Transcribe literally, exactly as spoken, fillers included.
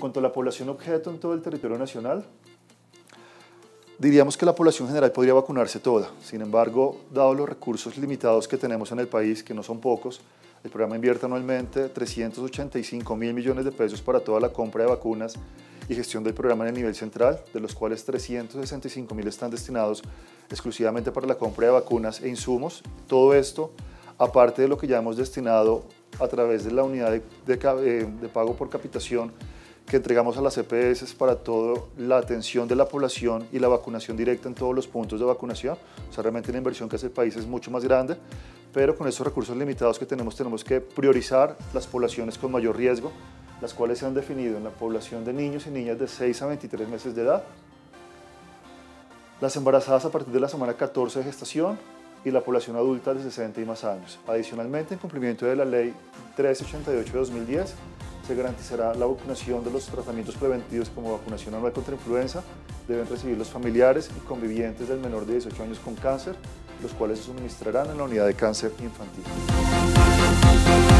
cuanto a la población objeto en todo el territorio nacional, diríamos que la población general podría vacunarse toda. Sin embargo, dados los recursos limitados que tenemos en el país, que no son pocos, el programa invierte anualmente trescientos ochenta y cinco mil millones de pesos para toda la compra de vacunas y gestión del programa en el nivel central, de los cuales trescientos sesenta y cinco mil están destinados exclusivamente para la compra de vacunas e insumos. Todo esto, aparte de lo que ya hemos destinado a través de la unidad de, de, de pago por capitación que entregamos a las E P S para toda la atención de la población y la vacunación directa en todos los puntos de vacunación. O sea, realmente la inversión que hace el país es mucho más grande, pero con estos recursos limitados que tenemos, tenemos que priorizar las poblaciones con mayor riesgo, las cuales se han definido en la población de niños y niñas de seis a veintitrés meses de edad, las embarazadas a partir de la semana catorce de gestación y la población adulta de sesenta y más años. Adicionalmente, en cumplimiento de la Ley trescientos ochenta y ocho de dos mil diez, se garantizará la vacunación de los tratamientos preventivos como vacunación anual contra influenza. Deben recibir los familiares y convivientes del menor de dieciocho años con cáncer, los cuales se suministrarán en la unidad de cáncer infantil.